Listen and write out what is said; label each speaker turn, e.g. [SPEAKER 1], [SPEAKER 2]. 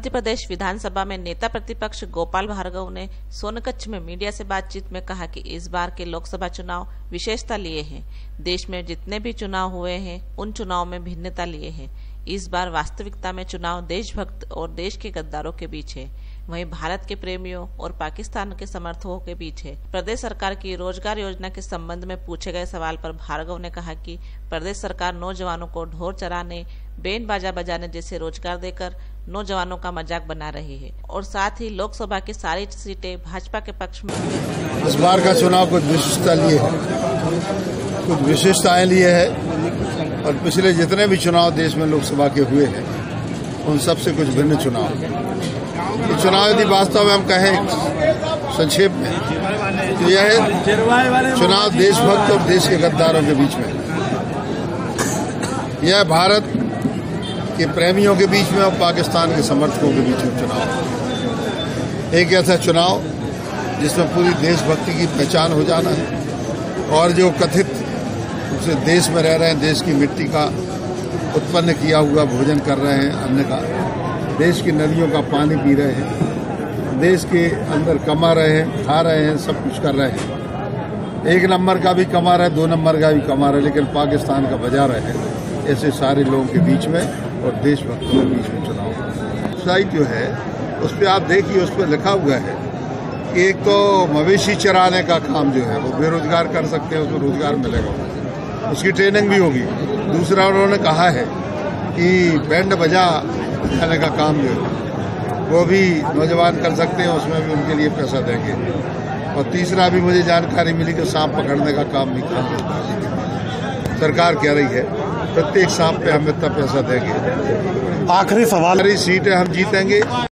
[SPEAKER 1] मध्य प्रदेश विधानसभा में नेता प्रतिपक्ष गोपाल भार्गव ने सोनकच्छ में मीडिया से बातचीत में कहा कि इस बार के लोकसभा चुनाव विशेषता लिए हैं। देश में जितने भी चुनाव हुए हैं उन चुनाव में भिन्नता लिए हैं। इस बार वास्तविकता में चुनाव देशभक्त और देश के गद्दारों के बीच है, वहीं भारत के प्रेमियों और पाकिस्तान के समर्थकों के बीच है। प्रदेश सरकार की रोजगार योजना के संबंध में पूछे गए सवाल पर भार्गव ने कहा कि प्रदेश सरकार नौजवानों को ढोल चराने, बैंड बाजा बजाने जैसे रोजगार देकर नौजवानों का मजाक बना रही है और साथ ही लोकसभा की सारी सीटें भाजपा के पक्ष में।
[SPEAKER 2] इस बार का चुनाव कुछ विशिष्टता लिए है, कुछ विशेषताएं लिए है और पिछले जितने भी चुनाव देश में लोकसभा के हुए हैं उन सब से कुछ भिन्न चुनाव। ये चुनाव यदि वास्तव में हम कहें संक्षेप में तो यह है चुनाव देशभक्त और देश के गद्दारों के बीच में। यह भारत के प्रेमियों के बीच में और पाकिस्तान के समर्थकों के बीच में चुनाव। एक ऐसा चुनाव जिसमें पूरी देशभक्ति की पहचान हो जाना है और जो कथित रूप से देश में रह रहे हैं, देश की मिट्टी का उत्पन्न किया हुआ भोजन कर रहे हैं, अन्न का, देश की नदियों का पानी पी रहे हैं, देश के अंदर कमा रहे हैं, खा रहे हैं, सब कुछ कर रहे हैं। एक नंबर का भी कमा रहे हैं, दो नंबर का भी कमा रहे हैं, लेकिन पाकिस्तान का बजा रहे हैं। ऐसे सारे लोगों के बीच में और देशभक्तों के बीच में चुनाव। वेबसाइट जो है उस पर आप देखिए, उस पर लिखा हुआ है कि एक तो मवेशी चराने का काम जो है वो बेरोजगार कर सकते हैं, उसको रोजगार मिलेगा, उसकी ट्रेनिंग भी होगी। दूसरा उन्होंने कहा है कि बैंड बजाने का काम जो है वो भी नौजवान कर सकते हैं, उसमें भी उनके लिए पैसा देंगे। और तीसरा भी मुझे जानकारी मिली कि सांप पकड़ने का काम भी सरकार कह रही है, प्रत्येक सांप पे हम इतना पैसा देंगे।
[SPEAKER 3] आखिरी सवाल,
[SPEAKER 2] सारी सीटें हम जीतेंगे।